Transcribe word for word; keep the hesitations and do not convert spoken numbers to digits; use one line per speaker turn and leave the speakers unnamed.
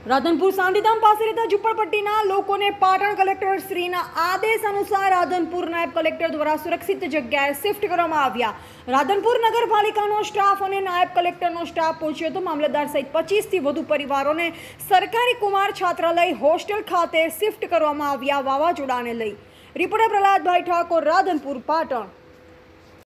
રાધનપુર શાંતિધામ પાસે રહેતા ઝુંપડપટ્ટીના લોકોને પાટણ કલેક્ટર શ્રીના આદેશ અનુસાર રાધનપુર નાયબ કલેક્ટર દ્વારા સુરક્ષિત જગ્યાએ શિફ્ટ કરવામાં આવ્યા। રાધનપુર નગરપાલિકાનો સ્ટાફ અને નાયબ કલેક્ટરનો સ્ટાફ પહોંચ્યો હતો। મામલતદાર સહિત પચીસથી વધુ પરિવારોને સરકારી કુમાર છાત્રાલય હોસ્ટેલ ખાતે શિફ્ટ કરવામાં આવ્યા વાવાઝોડાને લઈ। રિપોર્ટર પ્રહલાદભાઈ ઠાકોર, રાધનપુર, પાટણ।